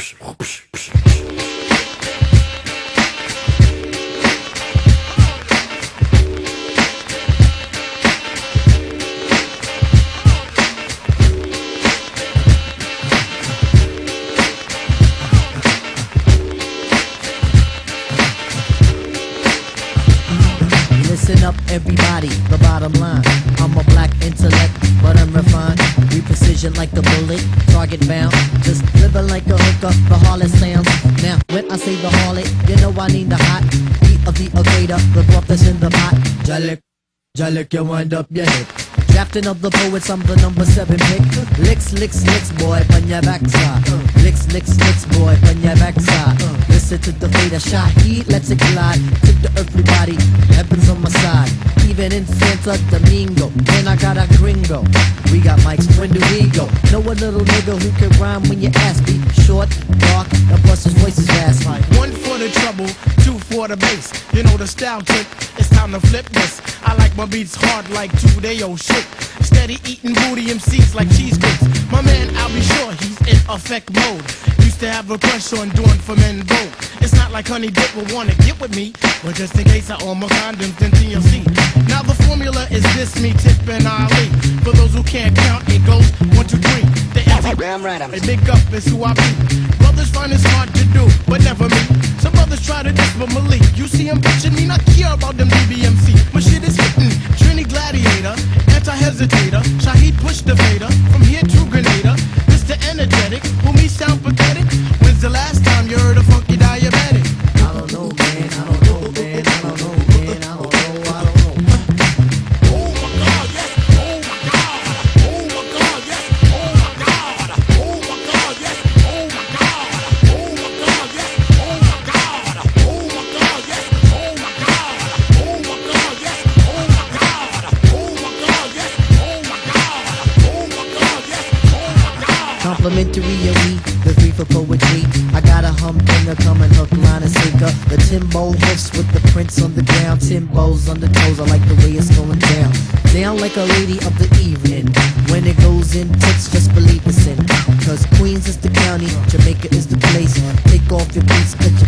Listen up, everybody, the bottom line. I'm a black intellect, but I'm refined. We precision like a bullet, target bound. Just living like a hooker, the harlot sounds. Now, when I say the harlot, you know I need the hot heat of the equator, the broth that's in the pot. Jalik, you wind up your hip. Drafting of the poets, I'm the number 7 pick. Licks, boy, on your backside. Licks, boy, on your backside. Listen to the fader shot, heat lets it glide. Tip the earthly body, heaven's on my side. Even in Santa Domingo, then I got a gringo. We got mics, when do we go? Know a little nigga who can rhyme when you ask me. Short, dark, and plus his voice is fast. One for the trouble, two for the bass. You know the style tip, it's time to flip this. I like my beats hard like 2-day-old shit. Steady eating booty MCs like cheesecakes. My man, I'll be sure he's in effect mode. Used to have a crush on doing for men vote. It's not like Honey Dip will wanna get with me, but just in case I own my condoms, then TLC. Now the formula is this, me, Tip, and Ali. For those who can't count, it goes 1, 2, 3. The Damn right, I'm a big up is who I be. Brothers find it hard to do, but never me. Some brothers try to diss, but Malik, you see him bitching me, not care about them DBMC. My shit is hitting, Trini Gladiator, anti-hesitator, Shaheed push the fader, from here to Grenada, Mr. Energetic, who me sound pathetic. When's the last time you heard a funky diabetic? I don't know, man, I don't know, man, I don't know, man, I don't know, I don't know. Oh my God, yes, oh my God, oh my God, yes, oh my God, oh my God, yes, oh my God, oh my God, yes, oh my God, oh my God, yes, oh my God, oh my God, yes, oh my God, oh my God, yes, oh my God, oh my God, yes, oh my God. Complimentary and we, the 3 for poetry. I got a humdinger coming hook, line, and sinker. The Timbo hoofs with the prints on the ground. Timbos on the toes, I like the way it's going down. Down like a lady of the evening. When it goes in tits, just believe it's in. Cause Queens is the county, Jamaica is the place. Take off your beats, cause